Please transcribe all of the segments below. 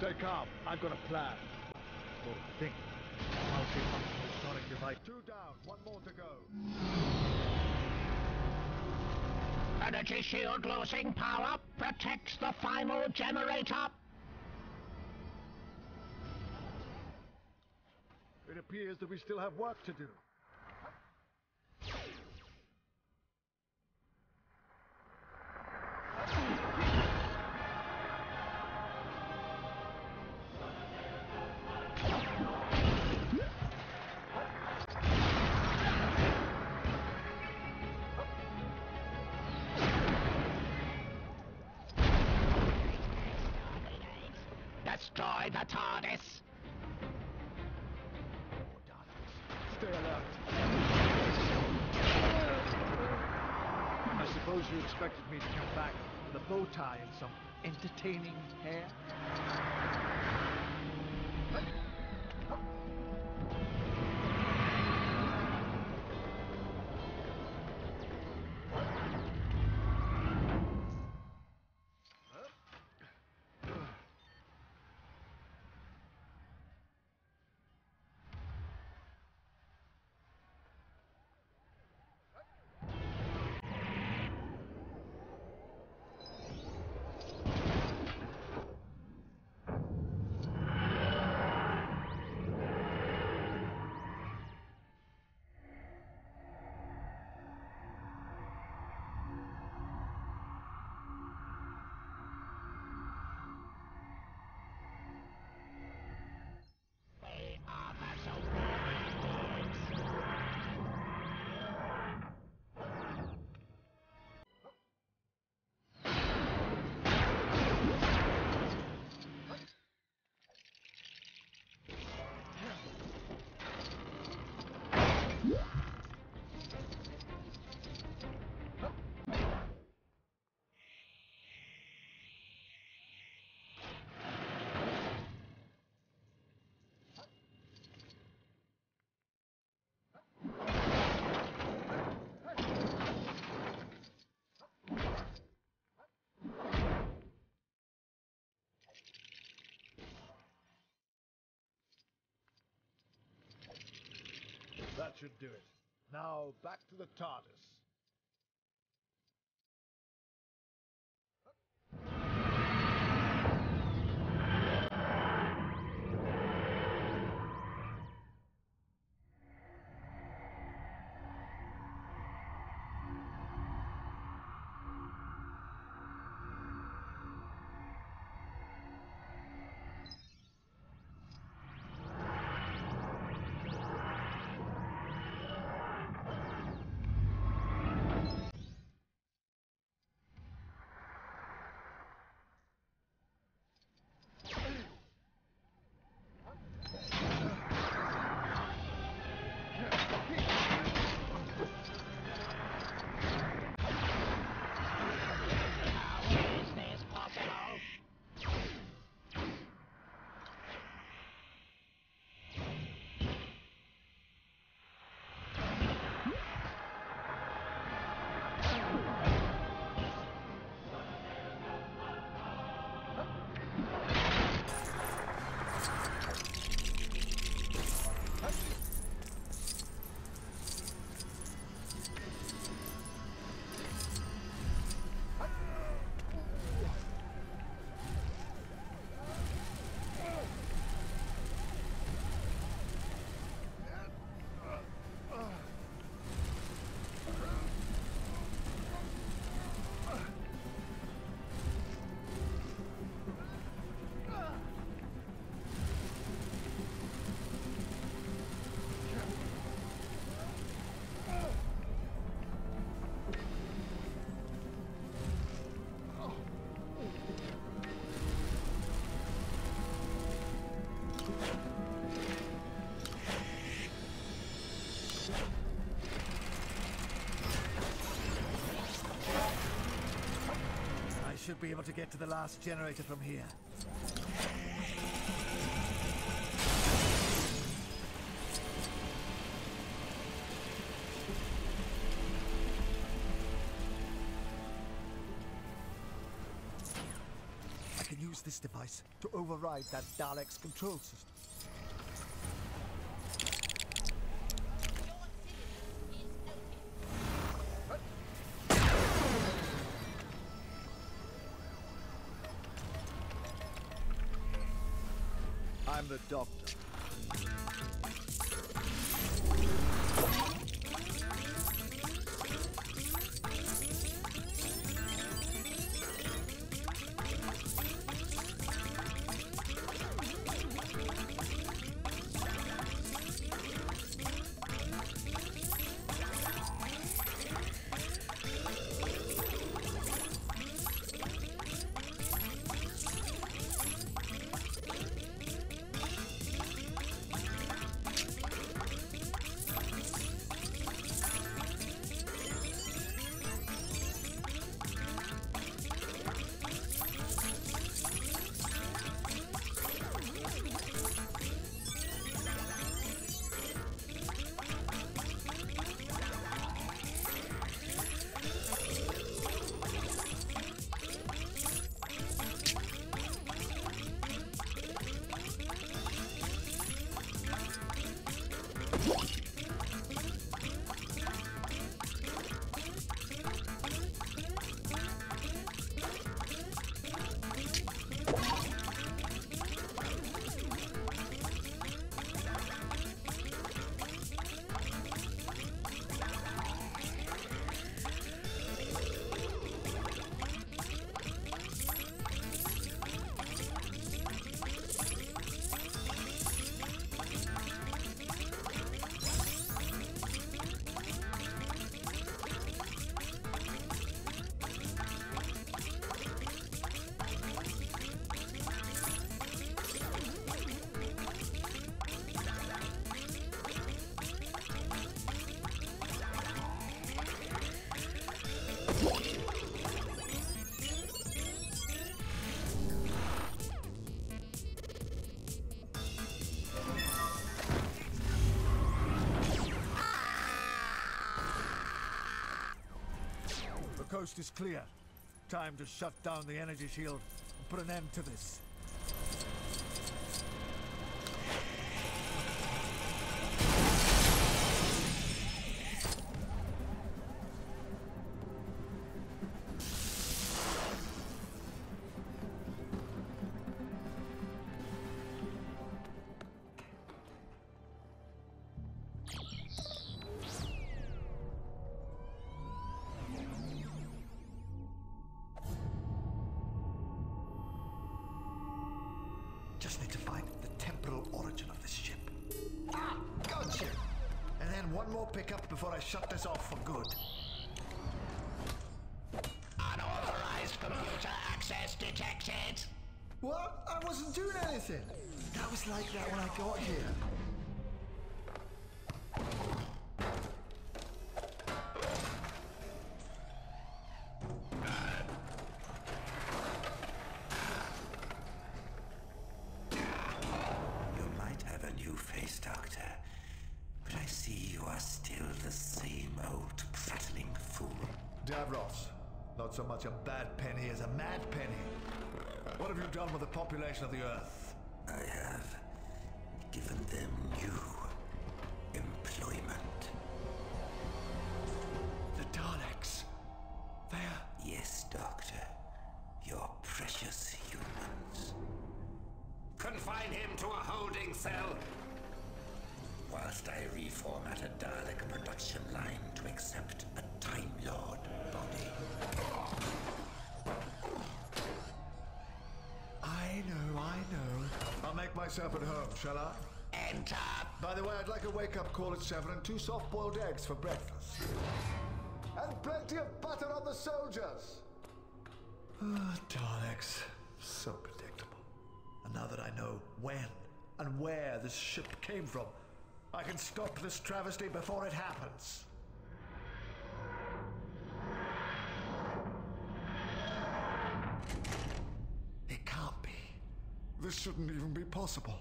Stay calm. I've got a plan. Well, think. Multifunctional sonic device. 2 down. 1 more to go. Energy shield losing power. Protects the final generator. It appears that we still have work to do. Destroy the TARDIS. Stay alert. I suppose you expected me to come back with a bow tie and some entertaining hair? That should do it. Now, back to the TARDIS. Should be able to get to the last generator from here. I can use use this device to override that Dalek's control system. I'm the doctor. The coast is clear. Time to shut down the energy shield and put an end to this. Just need to find the temporal origin of this ship. Ah, gotcha! And then one more pickup before I shut this off for good. Unauthorized computer access detected. What? I wasn't doing anything. That was like that when I got here. You might have a new face, Doctor, but I see you are still the same old prattling fool. Davros, not so much a bad penny as a mad penny. What have you done with the population of the Earth? I have given them new employment. The Daleks. They're... Yes, Doctor. Your precious humans. Confine him to a holding cell. Whilst I reformat a Dalek production line to accept a Time Lord body. I know. I'll make myself at home, shall I? Enter. By the way, I'd like a wake-up call at 7 and 2 soft-boiled eggs for breakfast. And plenty of butter on the soldiers! Daleks. So predictable. And now that I know when and where this ship came from, I can stop this travesty before it happens. It can't be. This shouldn't even be possible.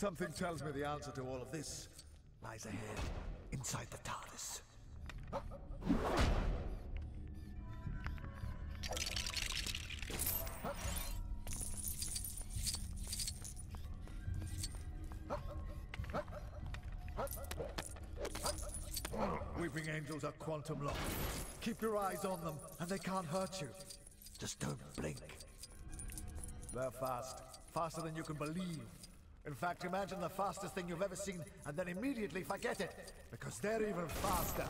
Something tells me the answer to all of this lies ahead, inside the TARDIS. Weeping Angels are quantum locked. Keep your eyes on them, and they can't hurt you. Just don't blink. They're fast. Faster than you can believe. In fact, imagine the fastest thing you've ever seen, and then immediately forget it, because they're even faster.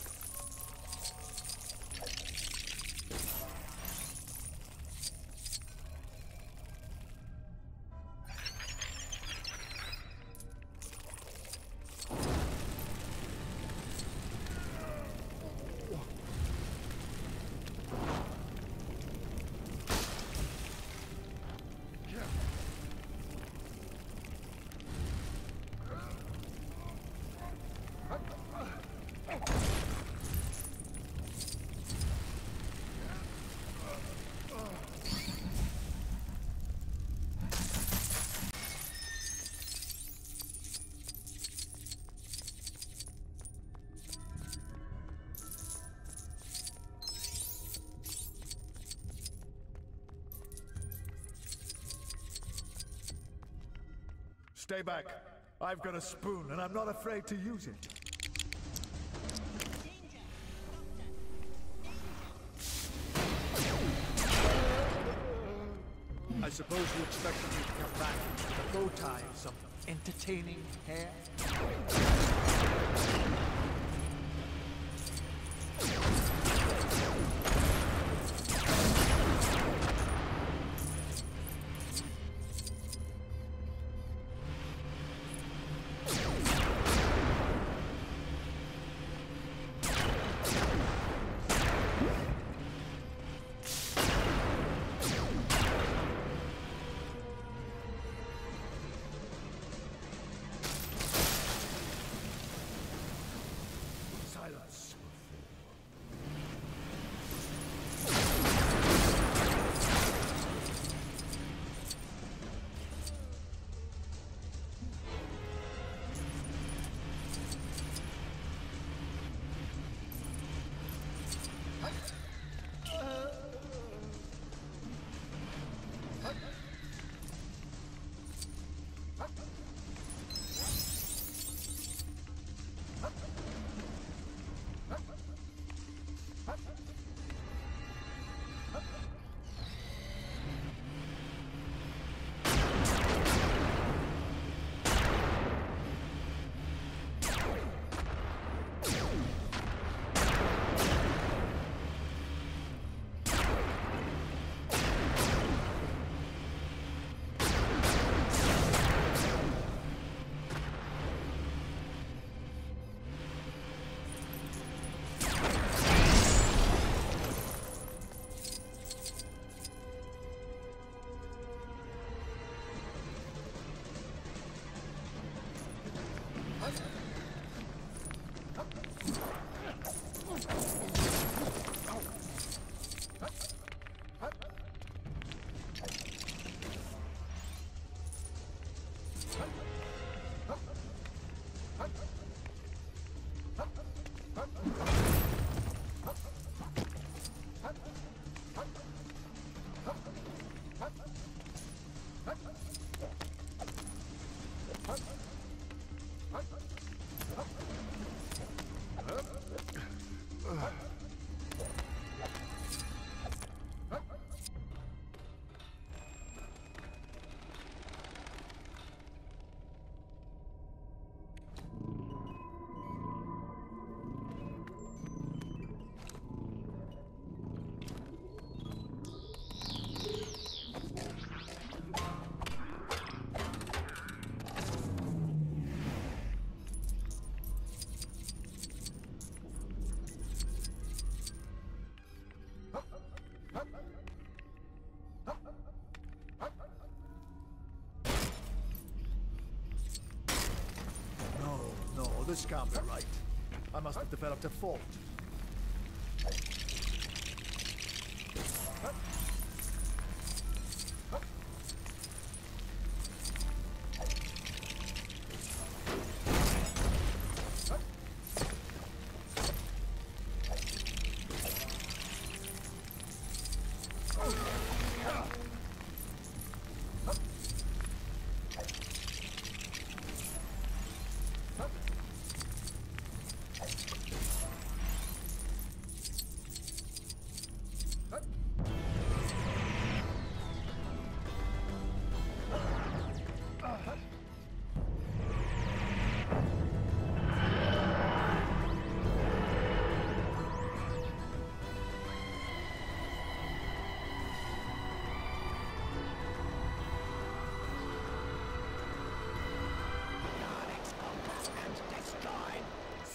Stay back. I've got a spoon, and I'm not afraid to use it. I suppose you expected me to come back with a bow tie and some entertaining hair? Silence. This can't be right. I must have developed a fault.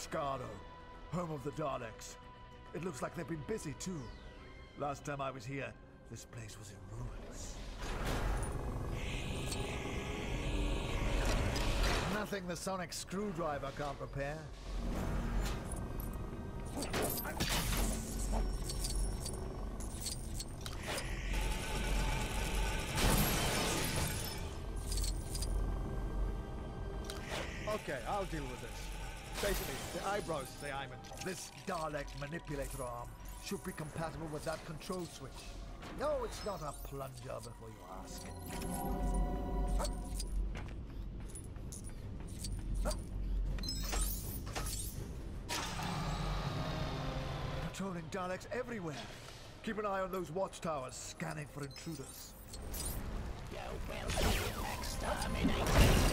Skaro, home of the Daleks. It looks like they've been busy too. Last time I was here, this place was in ruins. Nothing the sonic screwdriver can't repair. Okay, I'll deal with this. Basically, the eyebrows say I'm in. This Dalek manipulator arm should be compatible with that control switch. No, it's not a plunger before you ask. Patrolling Daleks everywhere. Keep an eye on those watchtowers, scanning for intruders. You will be exterminated.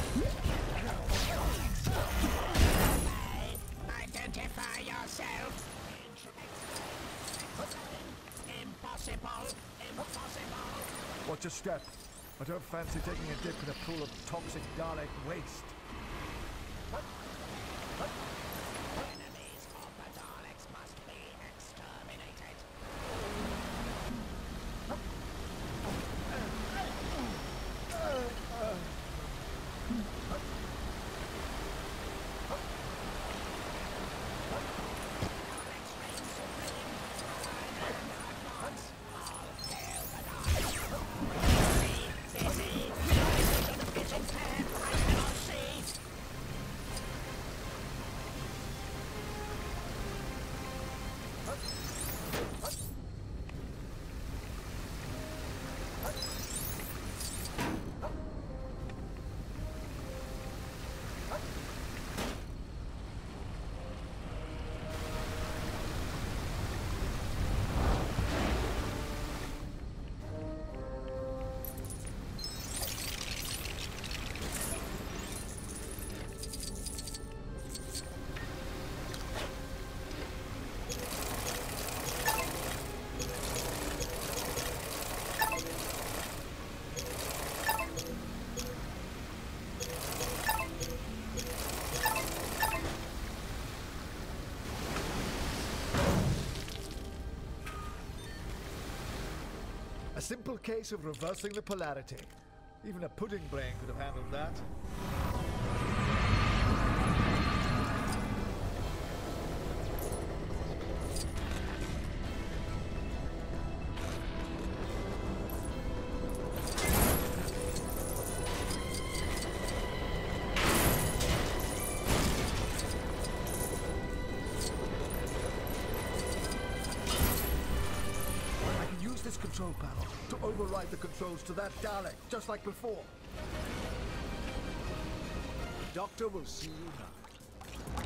Identify yourself. Impossible. Impossible. Watch your step. I don't fancy taking a dip in a pool of toxic Dalek waste. Enemies of the Daleks must be exterminated. A simple case of reversing the polarity. Even a pudding brain could have handled that. This control panel to override the controls to that Dalek, just like before. The Doctor will see you now.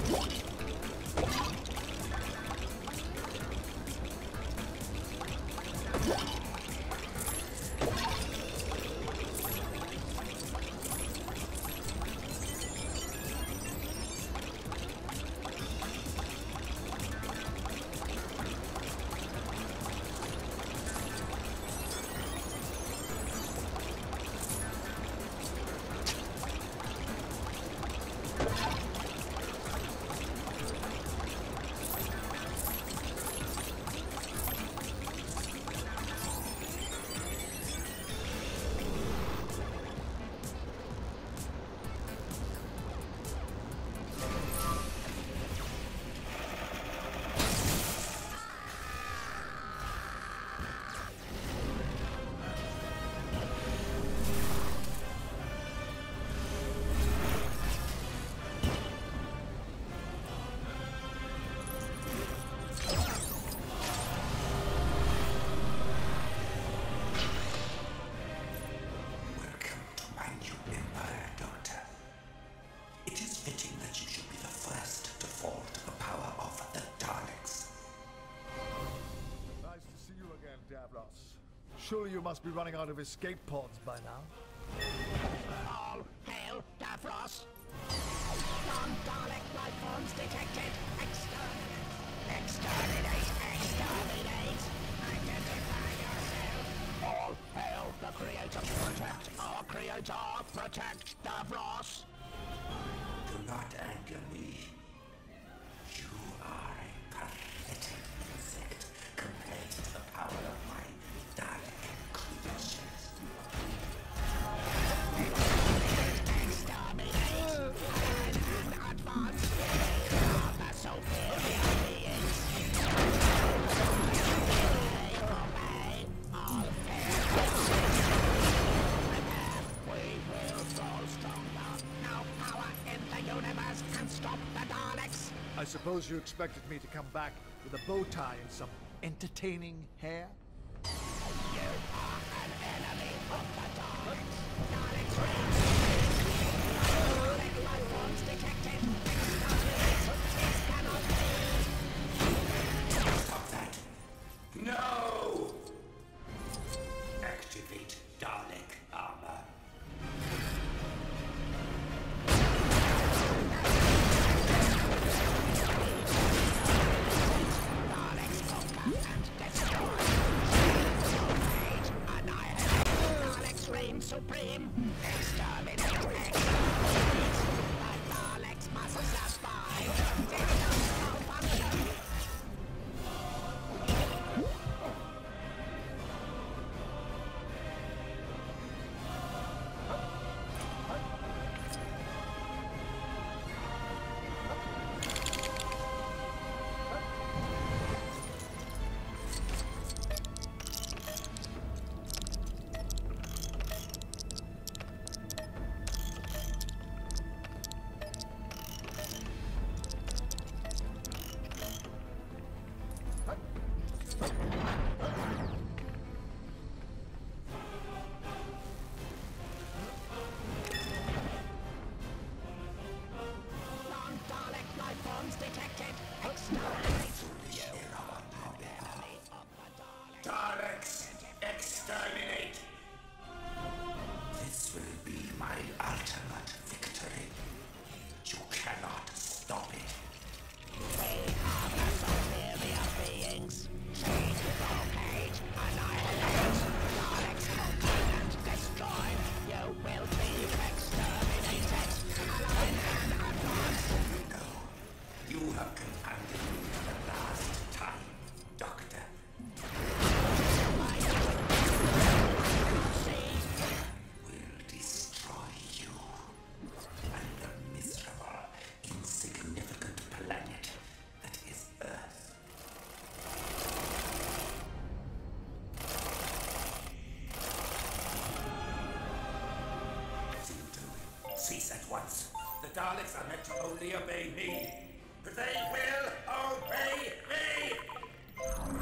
Surely you must be running out of escape pods by now. All hail Davros! Non-Dalek life forms detected! Exterminate! Exterminate! Exterminate! Identify yourself! All hail the Creator! Protect our Creator! Protect Davros! Do not anger me. You are a pathetic insect compared to the power of my Dalek creatures. Exterminate! And advance! Are the superior beings! Obey! All hail! We will grow stronger! No power in the universe can stop the Daleks! I suppose you expected me to come back with a bow tie and some entertaining hair? You are an enemy of the Daleks! Daleks reign! Dalek life forms detected! Exterminate! This cannot be! Stop that! No! Activate Dalek armor. Daleks conquer and destroy! Age annihilate! Daleks reign supreme! Exterminate! Exterminate! The Daleks must survive! Systems malfunction! Non-Dalek life forms detected! Exterminate! You are an enemy of the Daleks! Daleks, exterminate! This will be my ultimate victory. You cannot stop it. We are the superior beings! Change Volcage! Annihilate! Daleks conquered and destroyed! You will be exterminated! Align and advance! No, you have confounded me for the last time, Doctor. Will destroy you and the miserable, insignificant planet that is Earth. Zinto, cease at once. The Daleks are meant to only obey me. They will obey me!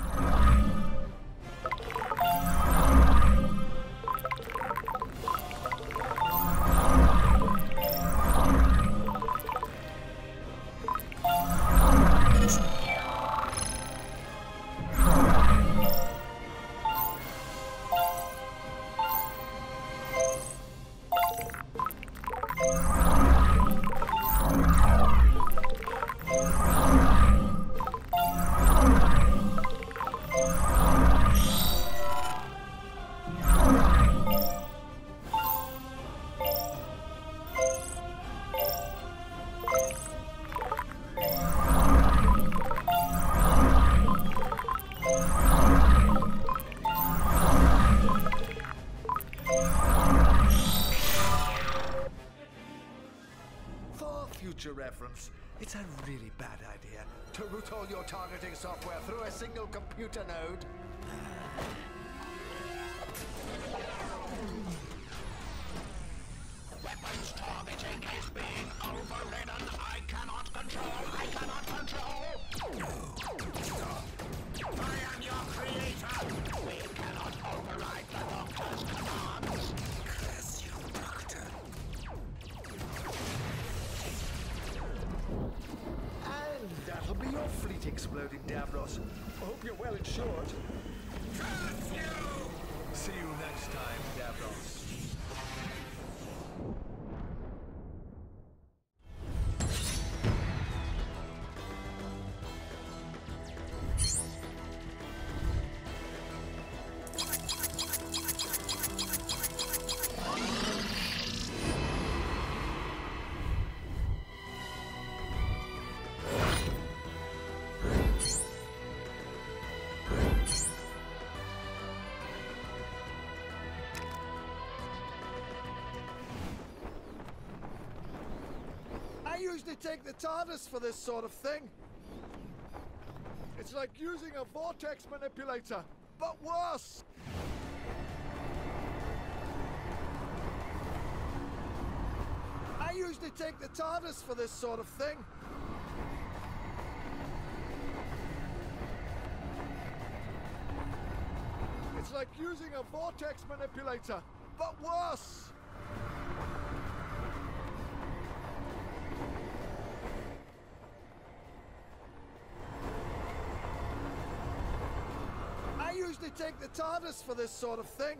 It's a really bad idea to route all your targeting software through a single computer node. Weapons targeting is being overridden. I cannot control. I am your creator. We cannot override the Doctor's commands. Curse you, Doctor. And that'll be your fleet exploding, Davros. I hope you're well insured. Curse you! See you next time, Davros. I usually take the TARDIS for this sort of thing. It's like using a vortex manipulator, but worse. I usually take the TARDIS for this sort of thing. It's like using a vortex manipulator, but worse. I usually take the TARDIS for this sort of thing.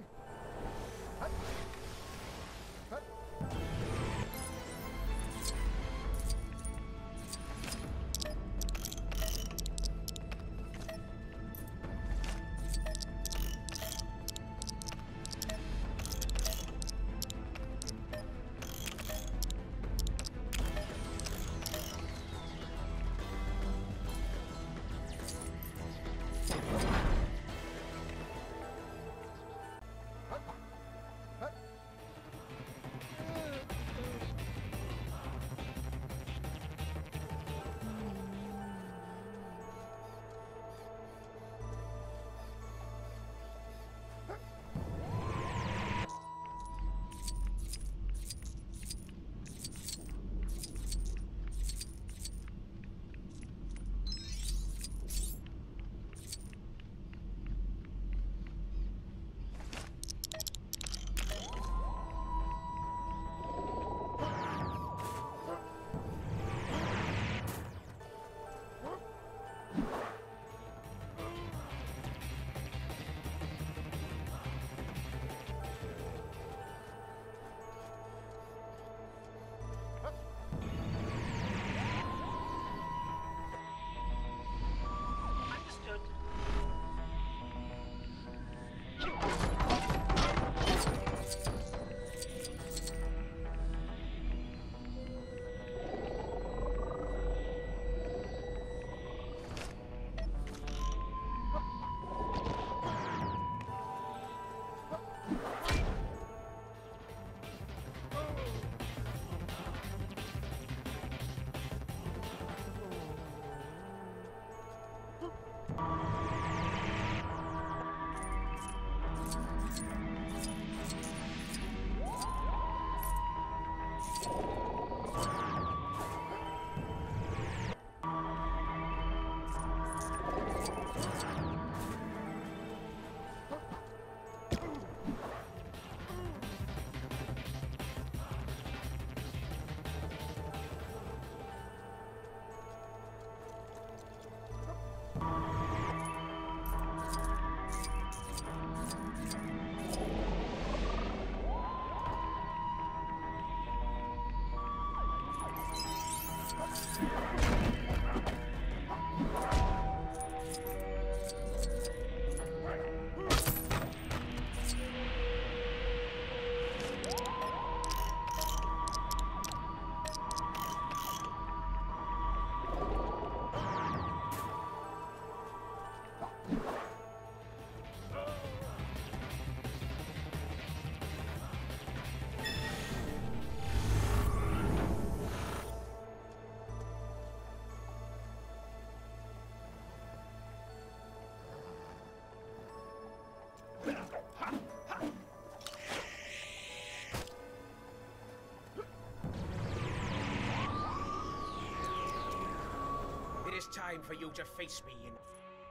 is time for you to face me in...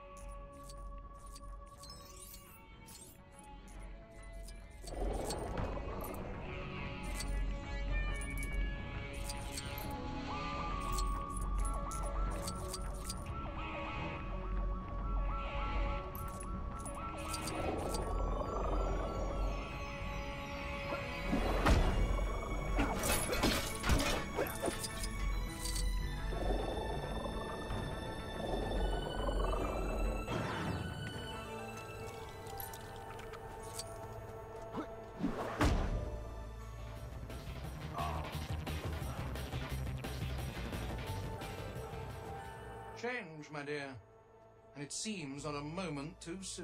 Change, my dear. And it seems not a moment too soon.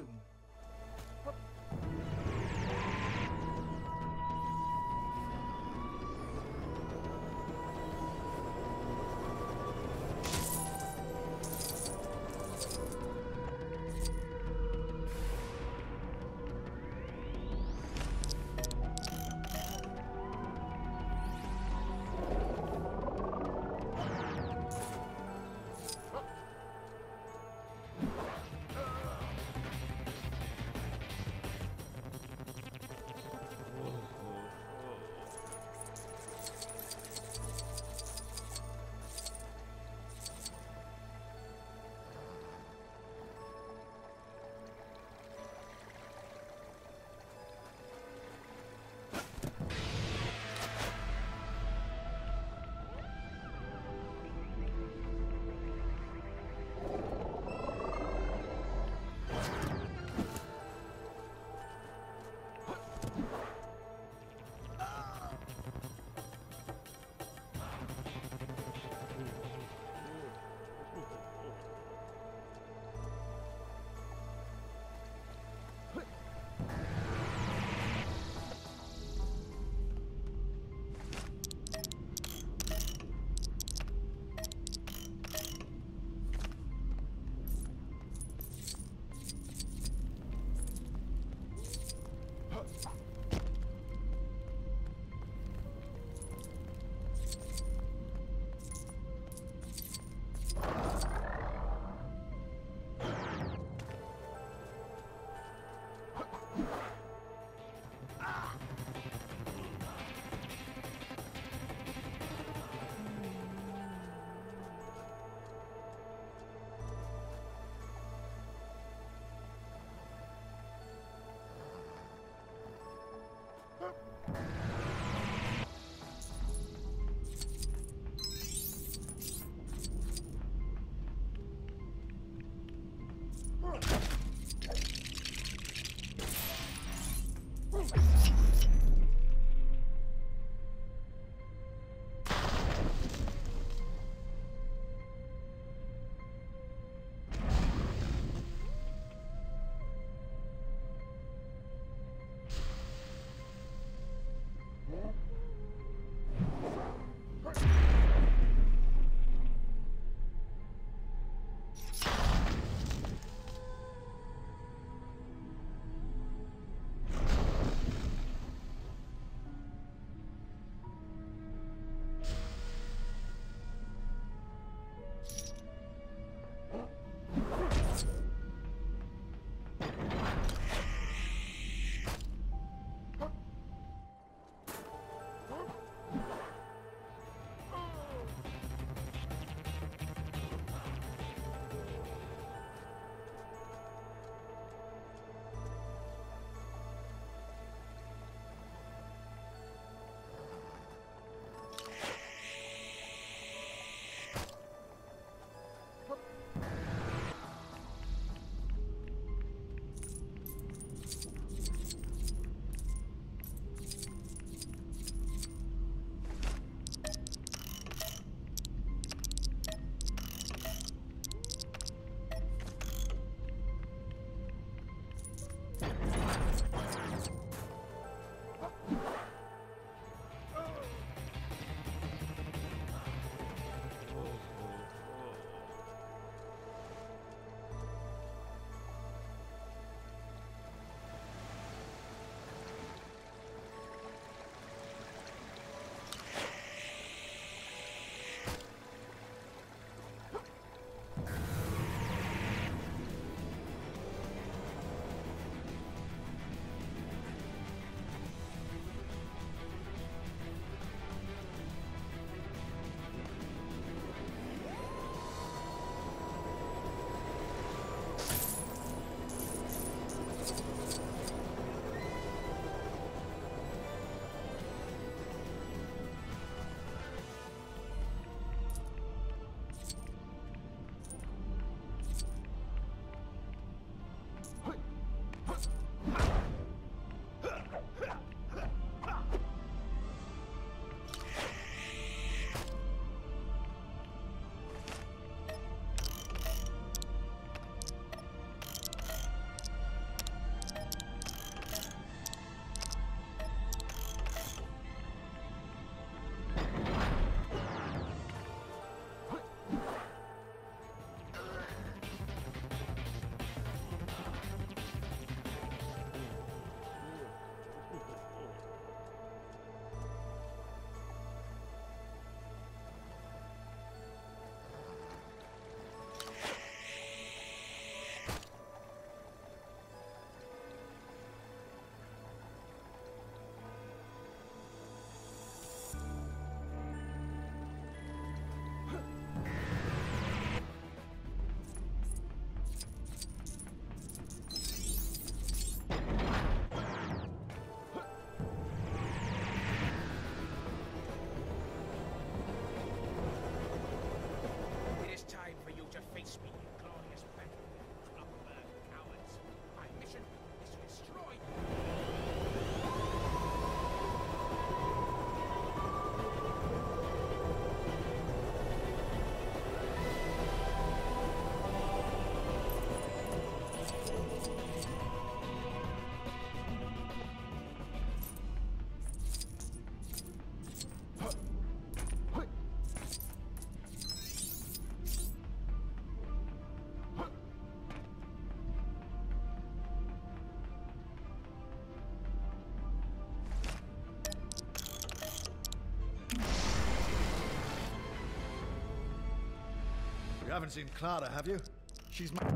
Haven't seen Clara, have you? She's my...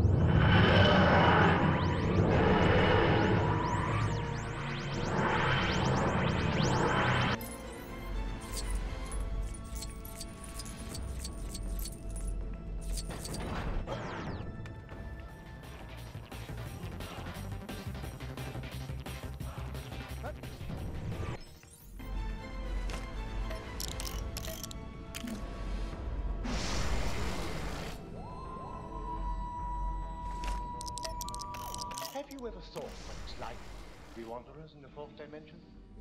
Have you ever thought what it's like to be wanderers in the fourth dimension?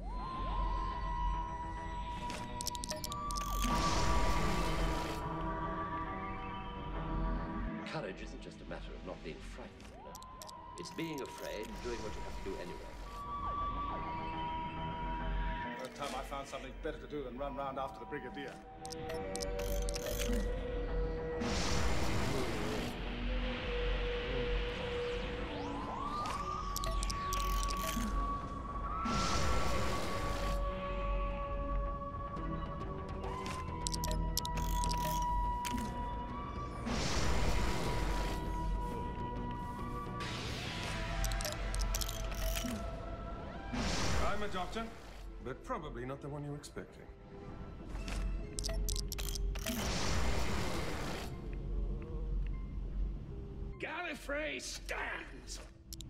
Courage isn't just a matter of not being frightened, you know. It's being afraid and doing what you have to do anyway. That time I found something better to do than run round after the Brigadier. I'm a doctor, but probably not the one you're expecting. Gallifrey stands!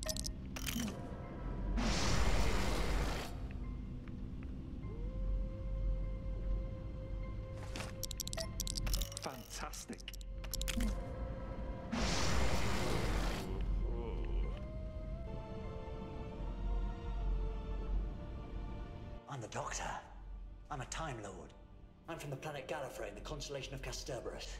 Fantastic. I'm the Doctor. I'm a Time Lord. I'm from the planet Gallifrey in the constellation of Kasterborous.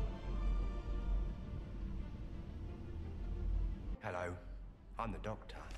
Hello, I'm the Doctor.